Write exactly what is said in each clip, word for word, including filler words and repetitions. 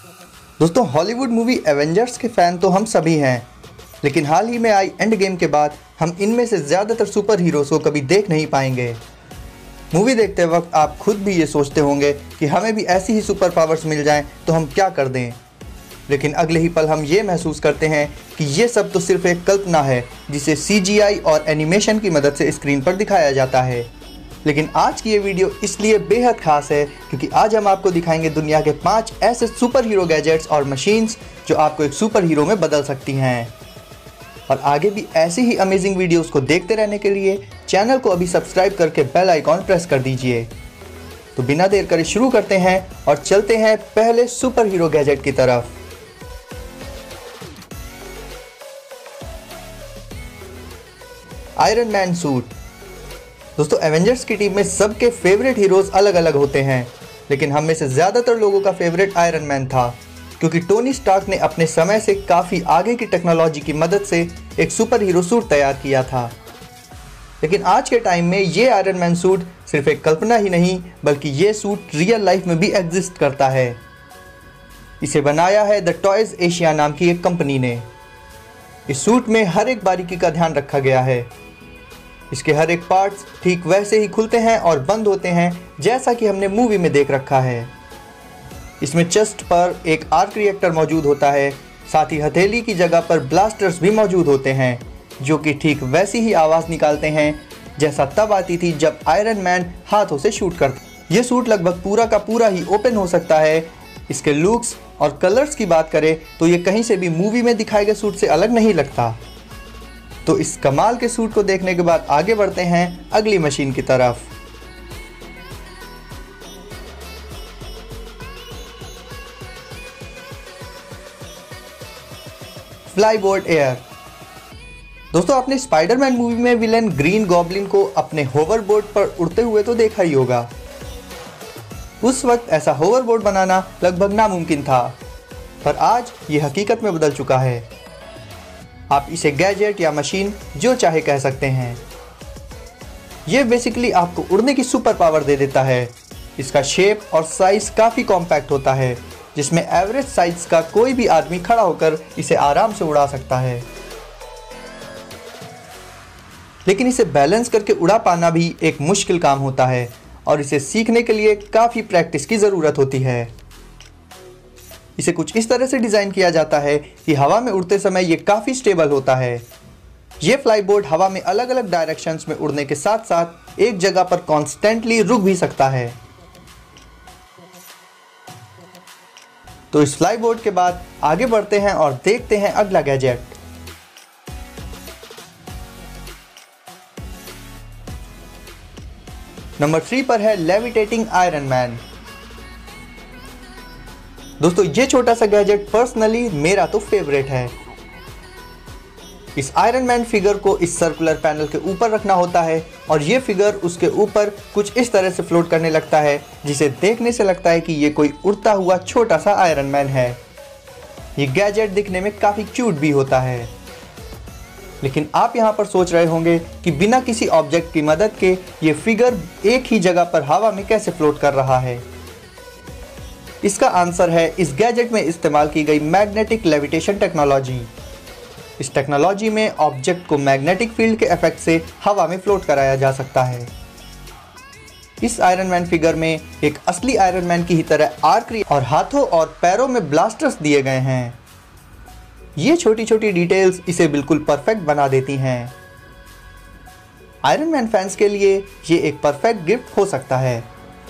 दोस्तों, Hollywood movie Avengers के fan तो हम सभी हैं, लेकिन हाल ही में आई एंड गेम के बाद हम इनमें से ज़्यादातर सुपर हीरोज़ को कभी देख नहीं पाएंगे। मूवी देखते वक्त आप खुद भी ये सोचते होंगे कि हमें भी ऐसी ही सुपर पावर्स मिल जाएं तो हम क्या कर दें, लेकिन अगले ही पल हम ये महसूस करते हैं कि ये सब तो सिर्फ एक कल्पना है जिसे सी जी आई और एनिमेशन की मदद से स्क्रीन पर दिखाया जाता है। लेकिन आज की ये वीडियो इसलिए बेहद खास है क्योंकि आज हम आपको दिखाएंगे दुनिया के पाँच ऐसे सुपर हीरो गैजेट्स और मशीन्स जो आपको एक सुपर हीरो में बदल सकती हैं। और आगे भी ऐसी ही अमेजिंग वीडियोस को देखते रहने के लिए चैनल को अभी सब्सक्राइब करके बेल आइकॉन प्रेस कर दीजिए। तो बिना देर करे शुरू करते हैं और चलते हैं पहले सुपर हीरो गैजेट की तरफ। Iron Man suit. दोस्तों, एवेंजर्स की टीम में सबके फेवरेट हीरोज अलग अलग होते हैं, लेकिन हम में से ज़्यादातर लोगों का फेवरेट आयरन मैन था क्योंकि टोनी स्टार्क ने अपने समय से काफ़ी आगे की टेक्नोलॉजी की मदद से एक सुपर हीरो सूट तैयार किया था। लेकिन आज के टाइम में ये आयरन मैन सूट सिर्फ एक कल्पना ही नहीं बल्कि ये सूट रियल लाइफ में भी एग्जिस्ट करता है। इसे बनाया है द टॉयज एशिया नाम की एक कंपनी ने। इस सूट में हर एक बारीकी का ध्यान रखा गया है। इसके हर एक पार्ट्स ठीक वैसे ही खुलते हैं और बंद होते हैं जैसा कि हमने मूवी में देख रखा है। इसमें चेस्ट पर एक आर्क रिएक्टर मौजूद होता है, साथ ही हथेली की जगह पर ब्लास्टर्स भी मौजूद होते हैं जो कि ठीक वैसी ही आवाज़ निकालते हैं जैसा तब आती थी जब आयरन मैन हाथों से शूट करता। ये सूट लगभग पूरा का पूरा ही ओपन हो सकता है। इसके लुक्स और कलर्स की बात करें तो ये कहीं से भी मूवी में दिखाए गए सूट से अलग नहीं लगता। तो इस कमाल के सूट को देखने के बाद आगे बढ़ते हैं अगली मशीन की तरफ। Flyboard Air. दोस्तों, आपने स्पाइडरमैन मूवी में विलेन ग्रीन गॉब्लिन को अपने होवरबोर्ड पर उड़ते हुए तो देखा ही होगा। उस वक्त ऐसा होवरबोर्ड बनाना लगभग नामुमकिन था, पर आज ये हकीकत में बदल चुका है। आप इसे गैजेट या मशीन जो चाहे कह सकते हैं। ये बेसिकली आपको उड़ने की सुपर पावर दे देता है। इसका शेप और साइज काफ़ी कॉम्पैक्ट होता है जिसमें एवरेज साइज का कोई भी आदमी खड़ा होकर इसे आराम से उड़ा सकता है। लेकिन इसे बैलेंस करके उड़ा पाना भी एक मुश्किल काम होता है और इसे सीखने के लिए काफ़ी प्रैक्टिस की ज़रूरत होती है। इसे कुछ इस तरह से डिज़ाइन किया जाता है कि हवा में उड़ते समय ये काफ़ी स्टेबल होता है। ये फ्लाईबोर्ड हवा में अलग अलग डायरेक्शंस में उड़ने के साथ साथ एक जगह पर कॉन्स्टेंटली रुक भी सकता है। तो इस फ्लाईबोर्ड के बाद आगे बढ़ते हैं और देखते हैं अगला गैजेट। नंबर थ्री पर है लेविटेटिंग आयरन मैन। दोस्तों, ये छोटा सा गैजेट पर्सनली मेरा तो फेवरेट है। इस आयरन मैन फिगर को इस सर्कुलर पैनल के ऊपर रखना होता है और ये फिगर उसके ऊपर कुछ इस तरह से फ्लोट करने लगता है जिसे देखने से लगता है कि ये कोई उड़ता हुआ छोटा सा आयरन मैन है। ये गैजेट दिखने में काफ़ी क्यूट भी होता है। लेकिन आप यहाँ पर सोच रहे होंगे कि बिना किसी ऑब्जेक्ट की मदद के ये फिगर एक ही जगह पर हवा में कैसे फ्लोट कर रहा है। इसका आंसर है इस गैजेट में इस्तेमाल की गई मैग्नेटिक लेविटेशन टेक्नोलॉजी। इस टेक्नोलॉजी में ऑब्जेक्ट को मैग्नेटिक फील्ड के इफेक्ट से हवा में फ्लोट कराया जा सकता है। इस आयरन मैन फिगर में एक असली आयरन मैन की ही तरह आर्क और हाथों और पैरों में ब्लास्टर्स दिए गए हैं। ये छोटी छोटी डिटेल्स इसे बिल्कुल परफेक्ट बना देती हैं। आयरन मैन फैंस के लिए ये एक परफेक्ट गिफ्ट हो सकता है।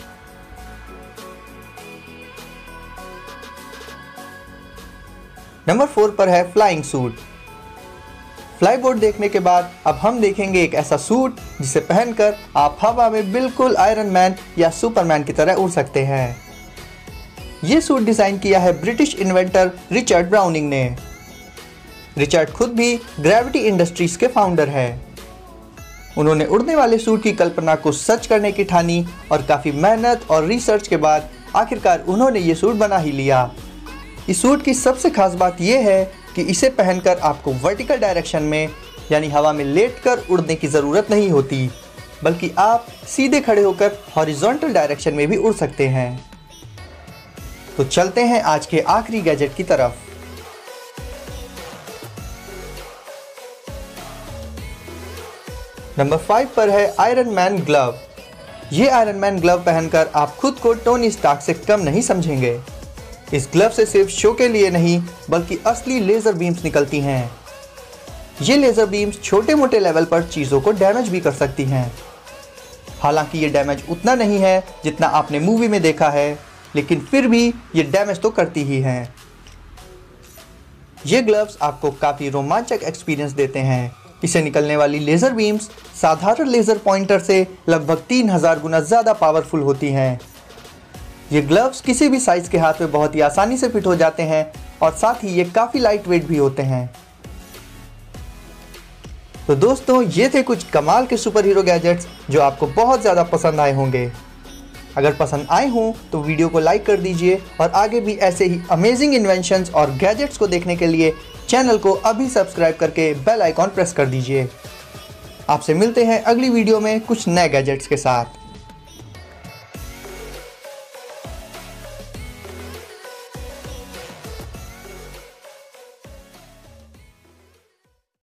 नंबर फोर पर है फ्लाइंग सूट। फ्लाईबोर्ड देखने के बाद अब हम देखेंगे एक ऐसा सूट जिसे पहनकर आप हवा में बिल्कुल आयरन मैन या सुपरमैन की तरह उड़ सकते हैं। ये सूट डिज़ाइन किया है ब्रिटिश इन्वेंटर रिचर्ड ब्राउनिंग ने। रिचर्ड खुद भी ग्रेविटी इंडस्ट्रीज के फाउंडर हैं। उन्होंने उड़ने वाले सूट की कल्पना को सच करने की ठानी और काफ़ी मेहनत और रिसर्च के बाद आखिरकार उन्होंने ये सूट बना ही लिया। इस सूट की सबसे खास बात यह है कि इसे पहनकर आपको वर्टिकल डायरेक्शन में यानी हवा में लेटकर उड़ने की ज़रूरत नहीं होती, बल्कि आप सीधे खड़े होकर हॉरिजॉन्टल डायरेक्शन में भी उड़ सकते हैं। तो चलते हैं आज के आखिरी गैजेट की तरफ। नंबर फाइव पर है आयरन मैन ग्लव। ये आयरन मैन ग्लव पहनकर आप खुद को टोनी स्टार्क से कम नहीं समझेंगे। इस ग्लव से सिर्फ शो के लिए नहीं बल्कि असली लेजर बीम्स निकलती हैं। ये लेजर बीम्स छोटे मोटे लेवल पर चीज़ों को डैमेज भी कर सकती हैं। हालांकि ये डैमेज उतना नहीं है जितना आपने मूवी में देखा है, लेकिन फिर भी ये डैमेज तो करती ही हैं। ये ग्लव्स आपको काफ़ी रोमांचक एक्सपीरियंस देते हैं। इसे निकलने वाली लेज़र बीम्स साधारण लेज़र पॉइंटर से लगभग तीन हज़ार गुना ज़्यादा पावरफुल होती हैं। ये ग्लव्स किसी भी साइज़ के हाथ में बहुत ही आसानी से फिट हो जाते हैं और साथ ही ये काफ़ी लाइट वेट भी होते हैं। तो दोस्तों, ये थे कुछ कमाल के सुपर हीरो गैजेट्स जो आपको बहुत ज़्यादा पसंद आए होंगे। अगर पसंद आए हों तो वीडियो को लाइक कर दीजिए और आगे भी ऐसे ही अमेजिंग इन्वेंशंस और गैजेट्स को देखने के लिए चैनल को अभी सब्सक्राइब करके बेल आइकॉन प्रेस कर दीजिए। आपसे मिलते हैं अगली वीडियो में कुछ नए गैजेट्स के साथ।